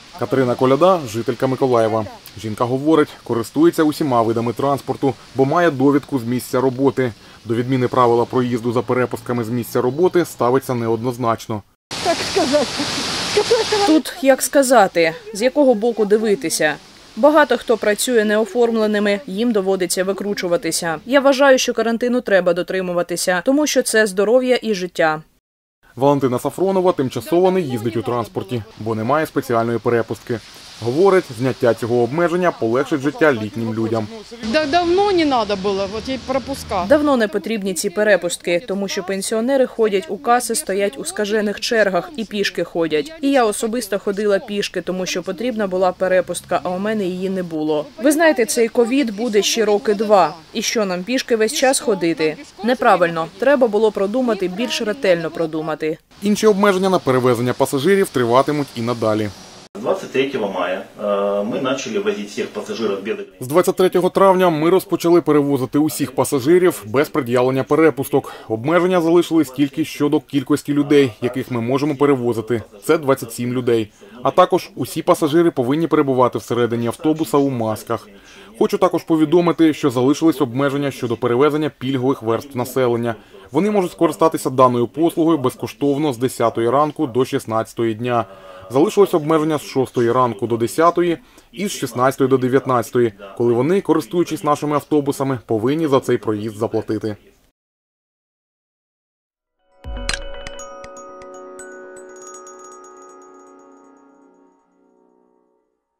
Катерина Коляда – жителька Миколаєва. Жінка говорить, користується усіма видами транспорту, бо має довідку з місця роботи. До відміни правила проїзду за перепустками з місця роботи ставиться неоднозначно. Так сказати. Тут, як сказати, з якого боку дивитися. Багато хто працює неоформленими, їм доводиться викручуватися. Я вважаю, що карантину треба дотримуватися, тому що це здоров'я і життя. Валентина Сафронова тимчасово не їздить у транспорті, бо немає спеціальної перепустки. Говорить, зняття цього обмеження полегшить життя літнім людям. Давно не треба було, от їй пропуска. Давно не потрібні ці перепустки, тому що пенсіонери ходять у каси, стоять у скажених чергах і пішки ходять. І я особисто ходила пішки, тому що потрібна була перепустка, а у мене її не було. Ви знаєте, цей ковід буде ще роки 2. І що, нам пішки весь час ходити? Неправильно. Треба було продумати, більш ретельно продумати. Інші обмеження на перевезення пасажирів триватимуть і надалі. С 23 мая мы начали возить всех пассажиров без... З 23 травня ми розпочали перевозити усіх пасажирів без пред'явлення перепусток. Обмеження залишились тільки щодо кількості людей, яких ми можемо перевозити. Це 27 людей. А також усі пасажири повинні перебувати всередині автобуса у масках. Хочу також повідомити, що залишились обмеження щодо перевезення пільгових верств населення. Вони можуть скористатися даною послугою безкоштовно з 10 ранку до 16 дня. Залишилось обмеження з 6 ранку до 10 і з 16 до 19, коли вони, користуючись нашими автобусами, повинні за цей проїзд заплатити.